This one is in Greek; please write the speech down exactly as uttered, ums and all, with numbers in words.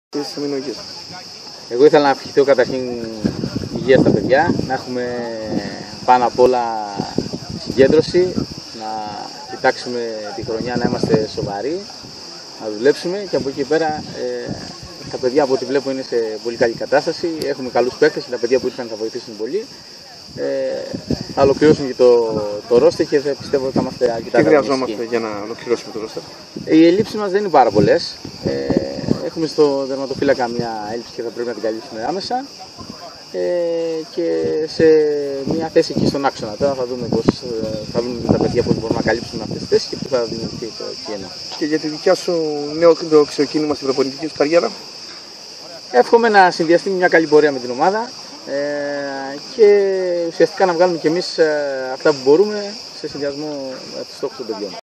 Εγώ ήθελα να ευχηθώ καταρχήν υγεία στα παιδιά, να έχουμε πάνω απ' όλα συγκέντρωση, να κοιτάξουμε τη χρονιά να είμαστε σοβαροί, να δουλέψουμε και από εκεί πέρα ε, τα παιδιά από ό,τι βλέπω είναι σε πολύ καλή κατάσταση, έχουμε καλούς παίκτες, τα παιδιά που ήρθαν θα βοηθήσουν πολύ. Ε, θα ολοκληρώσουμε και το, το ρόστερ και θα πιστεύω ότι θα είμαστε αρκετά. Τι χρειαζόμαστε για να ολοκληρώσουμε το ρόστερ? Οι ελλείψεις μας δεν είναι πάρα πολλές. Ε, έχουμε στο δερματοφύλακα μια έλλειψη και θα πρέπει να την καλύψουμε άμεσα. Ε, και σε μια θέση εκεί στον άξονα. Τώρα θα δούμε πώς θα δούμε τα παιδιά πώς μπορούμε να καλύψουμε αυτές τις θέσεις και πού θα δημιουργηθεί το κενό. Και για τη δικιά σου νέο ξεκίνημα στην προπονητική σου καριέρα? Εύχομαι να συνδυαστεί μια καλή πορεία με την ομάδα ε, και ουσιαστικά να βγάλουμε κι εμείς αυτά που μπορούμε σε συνδυασμό με τους στόχους των παιδιών.